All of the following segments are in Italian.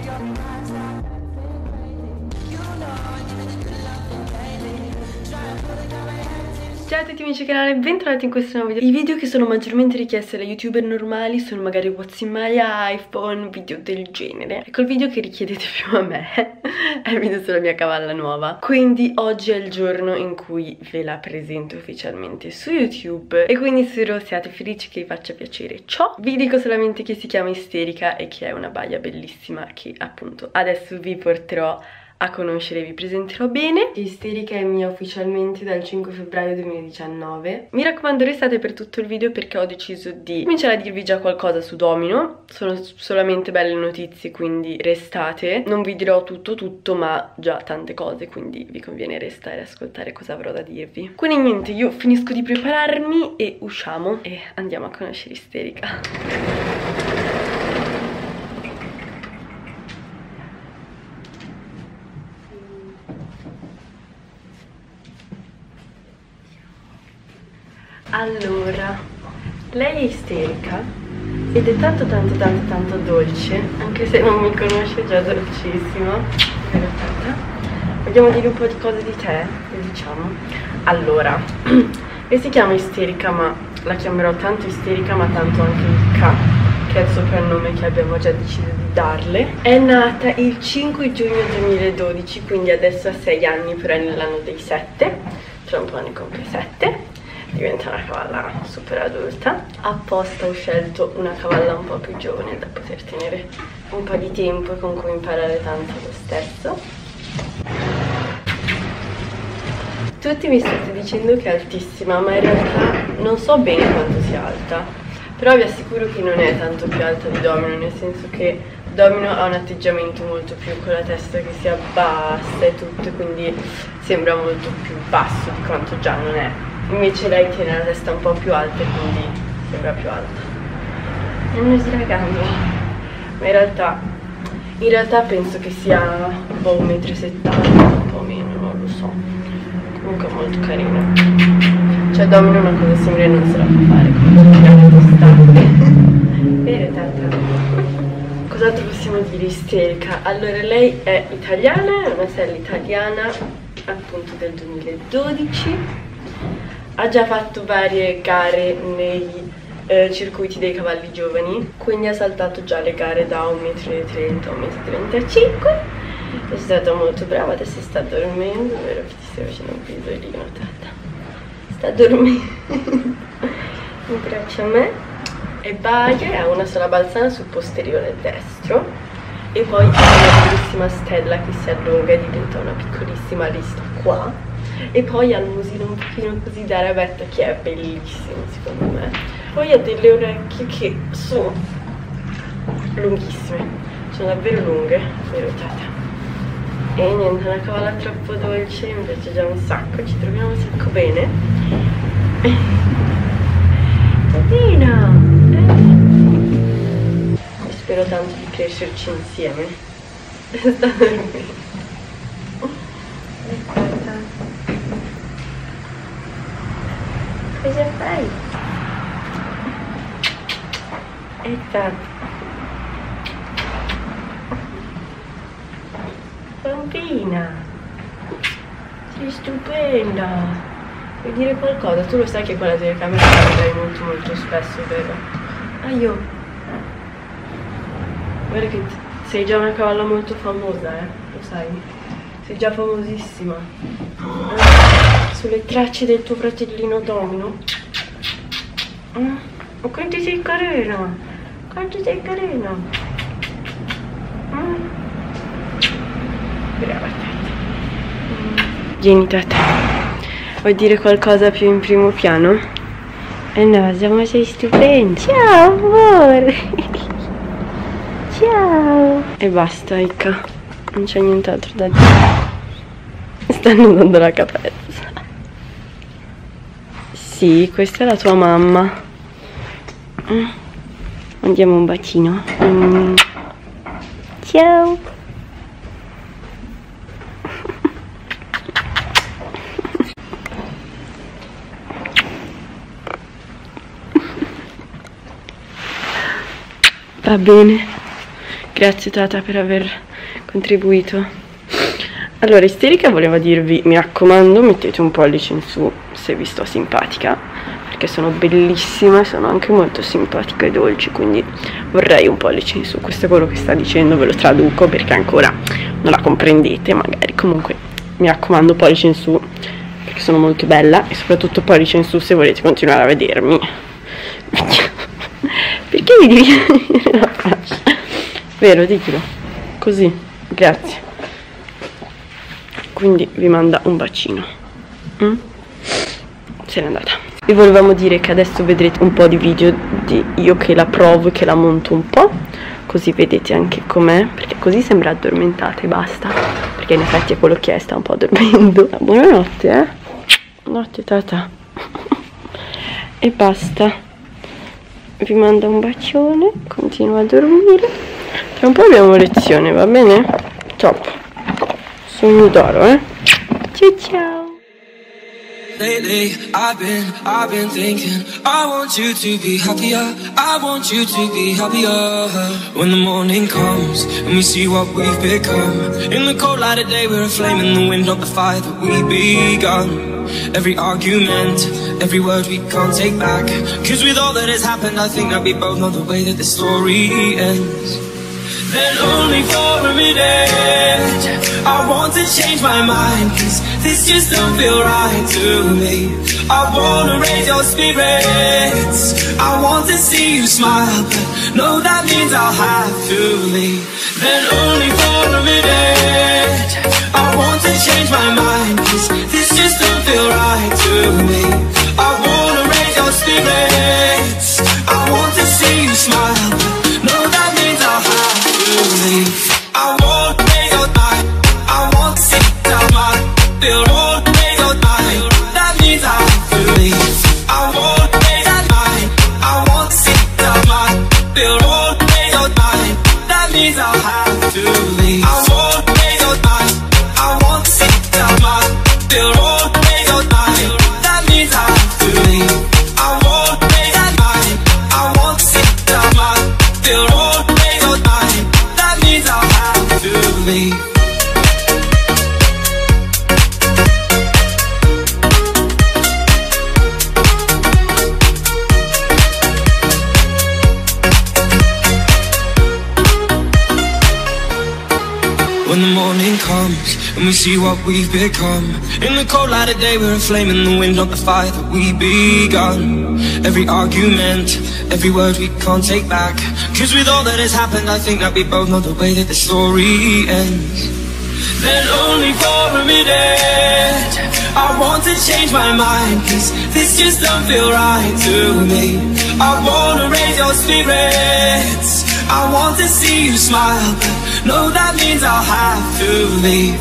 Ciao a tutti amici del canale, bentornati in questo nuovo video. I video che sono maggiormente richiesti dai youtuber normali sono magari what's in my iPhone, video del genere. Ecco, il video che richiedete più a me è il video sulla mia cavalla nuova. Quindi oggi è il giorno in cui ve la presento ufficialmente su YouTube e quindi spero siate felici, che vi faccia piacere ciò. Vi dico solamente che si chiama Isterica e che è una baia bellissima che appunto adesso vi porterò a conoscere, vi presenterò bene. Isterica è mia ufficialmente dal 5 febbraio 2019. Mi raccomando, restate per tutto il video perché ho deciso di cominciare a dirvi già qualcosa su Domino. Sono solamente belle notizie, quindi restate. Non vi dirò tutto, ma già tante cose, quindi vi conviene restare e ascoltare cosa avrò da dirvi. Quindi niente, io finisco di prepararmi e usciamo e andiamo a conoscere Isterica. Allora, lei è Isterica ed è tanto dolce, anche se non mi conosce, già dolcissima. Vogliamo dire un po' di cose di te? Le diciamo. Allora, lei si chiama Isterica, ma la chiamerò tanto Isterica ma tanto anche Icca, che è il soprannome che abbiamo già deciso di darle. È nata il 5 giugno 2012, quindi adesso ha 6 anni, però è nell'anno dei 7, tra un po' ne compie 7. Diventa una cavalla super adulta. Apposta ho scelto una cavalla un po' più giovane da poter tenere un po' di tempo e con cui imparare tanto lo stesso. Tutti mi state dicendo che è altissima, ma in realtà non so bene quanto sia alta, però vi assicuro che non è tanto più alta di Domino, nel senso che Domino ha un atteggiamento molto più con la testa che si abbassa e tutto, quindi sembra molto più basso di quanto già non è. Invece lei tiene la testa un po' più alta e quindi sembra più alta. Non si ragando. Ma in realtà penso che sia un po' 1,70 m, un po' meno, non lo so. Comunque è molto carino. Cioè Domino una cosa simile non se la fa fare, come vero tata? Cos'altro possiamo dire Isterica? Allora, lei è italiana, è una serie italiana appunto del 2012. Ha già fatto varie gare nei circuiti dei cavalli giovani, quindi ha saltato già le gare da 1,30 m a 1,35 m. È stata molto brava, adesso sta dormendo, vero che ti stai facendo un pisolino, tata? Sta dormendo in braccio a me. E baia, ha una sola balzana sul posteriore destro e poi ha una bellissima stella che si allunga e diventa una piccolissima lista qua. E poi ha il musino un pochino così da rabetta che è bellissimo secondo me. Poi ha delle orecchie che sono lunghissime, sono davvero lunghe, vero tata? E niente, è una cavalla troppo dolce, mi piace già un sacco, ci troviamo un sacco bene. Tatina! Spero tanto di crescerci insieme. Sta dormendo. Cosa fai? Bambina, sei stupenda. Vuoi dire qualcosa? Tu lo sai che quella telecamera la vedrai molto spesso, vero? Io guarda che sei già una cavalla molto famosa, lo sai? Sei già famosissima. Sulle tracce del tuo fratellino Domino. Oh, quanto sei carina! Quanto sei carina! Brava tata. Vieni tata. Vuoi dire qualcosa più in primo piano? No, ma sei stupenda. Ciao amore. Ciao. E basta Icca, non c'è nient'altro da dire. Stanno dando la caparezza. Sì, questa è la tua mamma. Andiamo un bacino. Ciao. Va bene. Grazie Tata per aver contribuito. Allora, Isterica voleva dirvi, mi raccomando, mettete un pollice in su se vi sto simpatica, perché sono bellissima e sono anche molto simpatica e dolci, quindi vorrei un pollice in su. Questo è quello che sta dicendo, ve lo traduco perché ancora non la comprendete magari. Comunque mi raccomando, pollice in su perché sono molto bella, e soprattutto pollice in su se volete continuare a vedermi. Perché mi devi dire la faccia? Vero, ditelo così, grazie. Quindi vi manda un bacino. Se n'è andata. Vi volevamo dire che adesso vedrete un po' di video di io che la provo e che la monto un po', così vedete anche com'è, perché così sembra addormentata e basta, perché in effetti è quello che è, sta un po' dormendo. Buonanotte, notte Tata. E basta. Vi manda un bacione, continua a dormire. Tra un po' abbiamo lezione, va bene? Top. Sogni d'oro, Ciao ciao. Lately, I've been thinking, I want you to be happier, I want you to be happier. When the morning comes and we see what we've become, in the cold light of day we're a flame in the wind, not the fire that we begun. Every argument, every word we can't take back, cause with all that has happened I think that we both know the way that the story ends. Then only for a minute I want to change my mind, cause this just don't feel right to me. I wanna raise your spirits, I want to see you smile, but no, that means I'll have to leave. Then only for a minute I want to change my mind, cause this just don't feel right to me. I wanna raise your spirits, I want to see you smile, but no, that means I'll have I won't raise your mind, I won't sit down my feel won't raise your mind, that means I have to leave. I won't raise your mind, I won't sit down my feel won't raise your mind, that means I'll have to leave. I won't raise your mind, I won't sit down my feel won't raise your mind, that means I have to leave. I won't raise your mind, I won't sit down my feel won't raise your mind, that means I'll have to leave. When the morning comes and we see what we've become, in the cold light of day we're a flame in the wind, not the fire that we begun. Every argument, every word we can't take back, cause with all that has happened I think that we both know the way that the story ends. Then only for a minute I want to change my mind, cause this just don't feel right to me. I wanna raise your spirits, I want to see you smile, but no, that means I'll have to leave.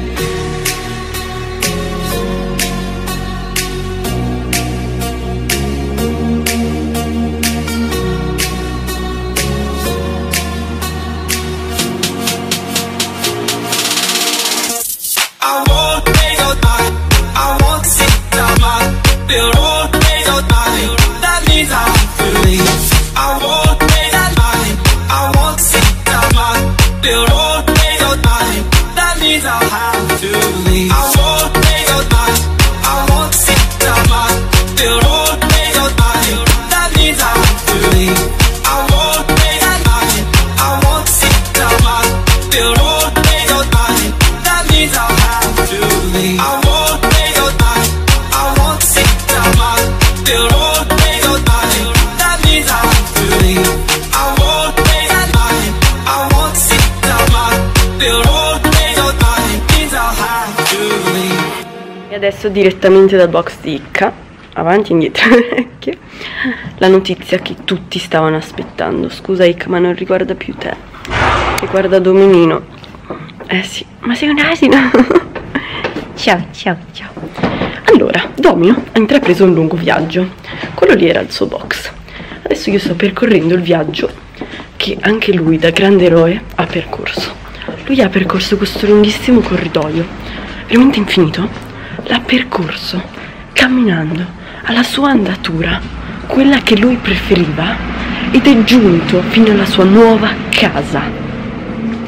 I won't raise your mind, I won't sit down my feel won't raise your mind, that means I have to leave. I won't raise your mind, I won't sit down my feel won't raise your mind, that means I'll have to leave. I won't raise your mind, I won't sit down my feel won't raise your mind, that means I have to leave. I won't raise your mind, I won't sit down my feel won't raise your mind, that means I'll have to leave. I won't raise your mind, I won't sit down my feel won't raise your mind, that means I have to leave. I won't raise your mind, I won't sit down my feel won't raise your mind, means I'll have to leave. E adesso direttamente dal box di Icca, avanti e indietro le orecchie, la notizia che tutti stavano aspettando. Scusa Icca, ma non riguarda più te, riguarda Dominino. Eh sì, ma sei un asino. Ciao, ciao, ciao. Allora, Domino ha intrapreso un lungo viaggio. Quello lì era il suo box. Adesso io sto percorrendo il viaggio che anche lui, da grande eroe, ha percorso. Lui ha percorso questo lunghissimo corridoio, veramente infinito. L'ha percorso camminando alla sua andatura, quella che lui preferiva, ed è giunto fino alla sua nuova casa.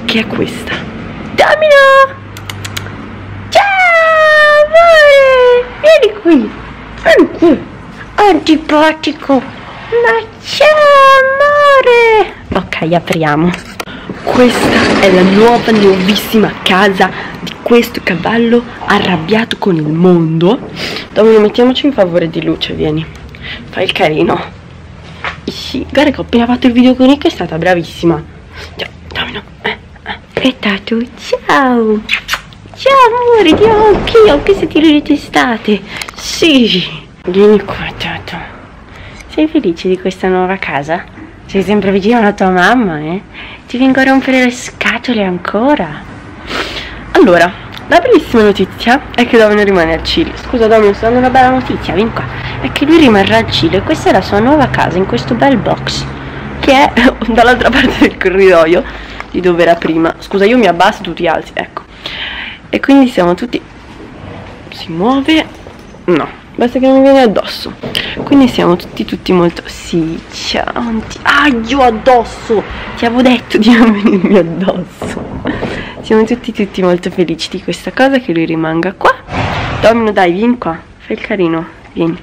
che è questa. Domino! Ciao amore! Vieni qui! Vieni qui! Antipatico! Ma ciao amore! Ok, apriamo. Questa è la nuovissima casa di questo cavallo arrabbiato con il mondo. Domino, mettiamoci in favore di luce, vieni. Fai il carino. Sì, guarda che ho appena fatto il video con Nick, è stata bravissima. Ciao, Domino. Aspettate, ciao. Ciao amore, anche se tiro le testate. Sì. Vieni qua, Tato. Sei felice di questa nuova casa? Sei sempre vicino alla tua mamma, eh? Ti vengo a rompere le scatole ancora. Allora, la bellissima notizia è che Domino rimane al Cile. Scusa Domino, sto dando una bella notizia, vieni qua. È che lui rimarrà al Cile. Questa è la sua nuova casa in questo bel box, che è dall'altra parte del corridoio di dove era prima. Scusa, io mi abbasso, tu ti alzi, ecco. E quindi siamo tutti... Si muove? No, basta che non mi viene addosso. Quindi siamo tutti molto... Sì, ciao. Io addosso! Ti avevo detto di non venirmi addosso. Siamo tutti molto felici di questa cosa, che lui rimanga qua. Domino, dai, vieni qua. Fai il carino, vieni.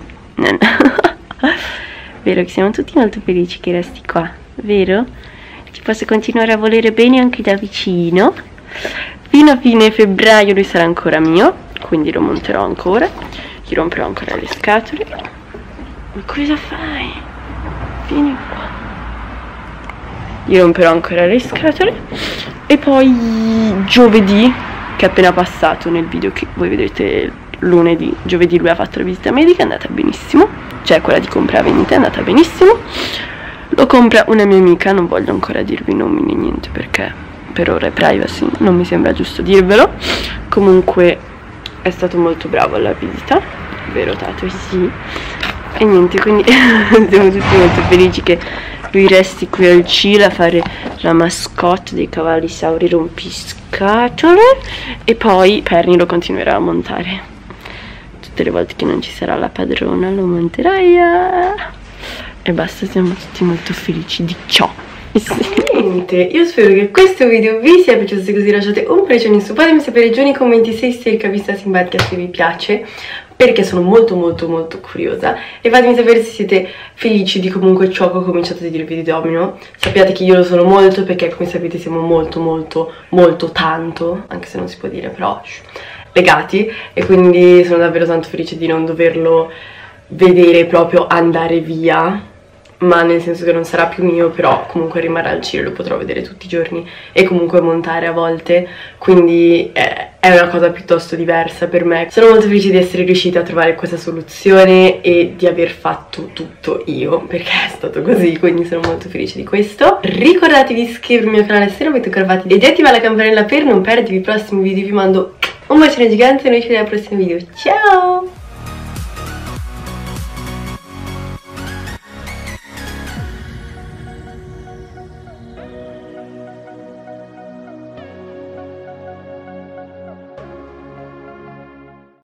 Vero che siamo tutti molto felici che resti qua, vero? Ci posso continuare a volere bene anche da vicino. Fino a fine febbraio lui sarà ancora mio, quindi lo monterò ancora. Gli romperò ancora le scatole. Ma cosa fai? Vieni qua. Gli romperò ancora le scatole. E poi giovedì, che è appena passato nel video che voi vedrete lunedì, giovedì lui ha fatto la visita medica, è andata benissimo. Cioè quella di compravendita è andata benissimo. Lo compra una mia amica, non voglio ancora dirvi nomi né niente perché per ora è privacy, non mi sembra giusto dirvelo. Comunque è stato molto bravo alla visita, vero Tato? Sì. E niente, quindi siamo tutti molto felici che lui resti qui al Cile a fare la mascotte dei cavalli sauri rompiscatole. E poi Perni lo continuerà a montare. Tutte le volte che non ci sarà la padrona lo monterà io. E basta, siamo tutti molto felici di ciò. Niente, io spero che questo video vi sia piaciuto. Se così lasciate un pollice in su, fatemi sapere giù nei commenti se siete vista simpatica, se vi piace, perché sono molto curiosa. E fatemi sapere se siete felici di comunque ciò che ho cominciato a dirvi di Domino. Sappiate che io lo sono molto, perché come sapete siamo molto tanto, anche se non si può dire, però legati. E quindi sono davvero tanto felice di non doverlo vedere proprio andare via, ma nel senso che non sarà più mio, però comunque rimarrà al Cile, lo potrò vedere tutti i giorni e comunque montare a volte, quindi è una cosa piuttosto diversa per me. Sono molto felice di essere riuscita a trovare questa soluzione e di aver fatto tutto io, perché è stato così, quindi sono molto felice di questo. Ricordatevi di iscrivervi al mio canale se non avete ancora fatto e di attivare la campanella per non perdervi i prossimi video. Vi mando un bacione gigante e noi ci vediamo al prossimo video. Ciao!